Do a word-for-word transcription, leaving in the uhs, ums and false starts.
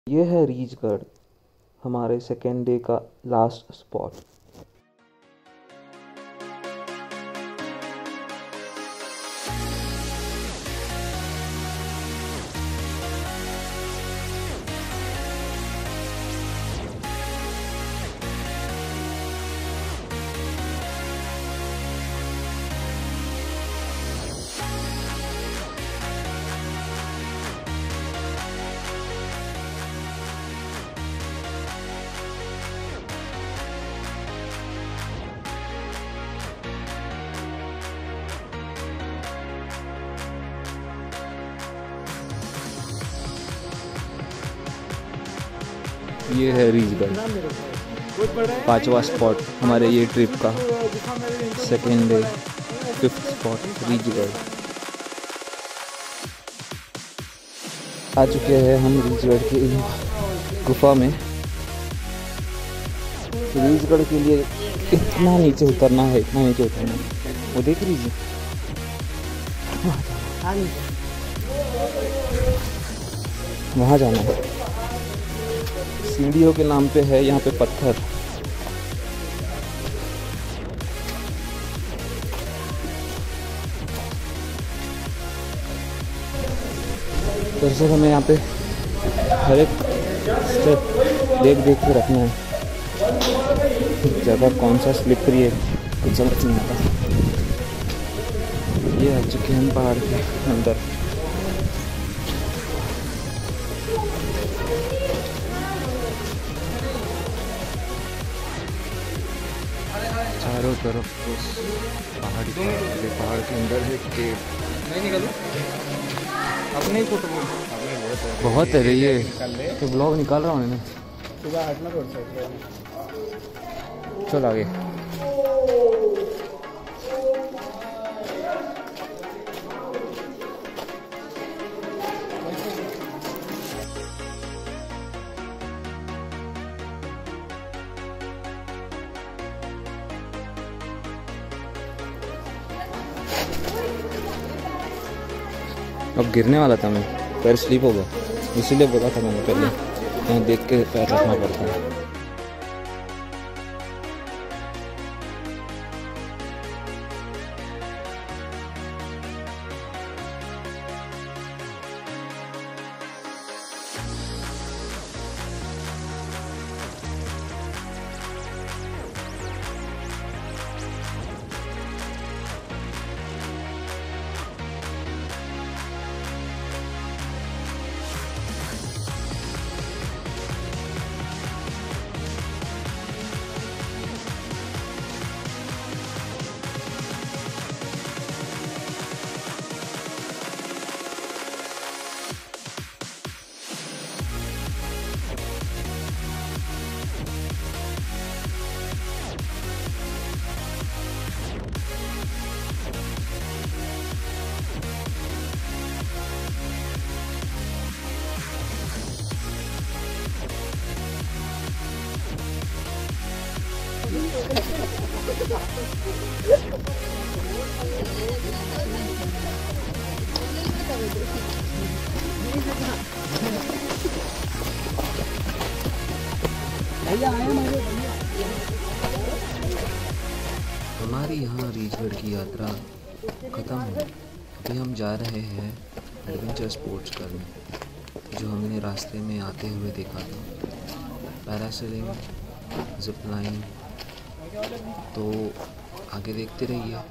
ये है रीचगढ़, हमारे सेकेंड डे का लास्ट स्पॉट। ये है रीचगढ़, पांचवा स्पॉट हमारे ये ट्रिप का, second day fifth spot Reechgarh. आ चुके हैं हम रीचगढ़ की गुफा में। रीचगढ़ के लिए इतना नीचे उतरना है, इतना नीचे उतरना है। वो देख लीजिए, वहाँ जाना है। सीढ़ियों के नाम पे है यहाँ पे पत्थर। दरअसल हमें यहाँ पे हर एक स्टेप देख देख के रखना है। जगह कौन सा स्लिपरी है कुछ समझ नहीं आता। ये आ चुके हैं पहाड़ के अंदर। चारों तरफ पहाड़ पहाड़ के अंदर है केव। नहीं निकलो अपने ही फोटो बहुत है रे। ये तो ब्लॉग निकाल रहा हूँ मैं। सुबह हटना पड़ता है। चल आगे। अब गिरने वाला था मैं, पैर स्लिप हो गया, इसीलिए बोला था मैंने पहले यहाँ देख के पैर रखना पड़ता है। हमारी यहाँ रीचगढ़ की यात्रा ख़त्म हुई। अभी हम जा रहे हैं एडवेंचर स्पोर्ट्स करने, जो हमने रास्ते में आते हुए देखा था। पैरासेलिंग, जिप लाइन, तो आगे देखते रहिए।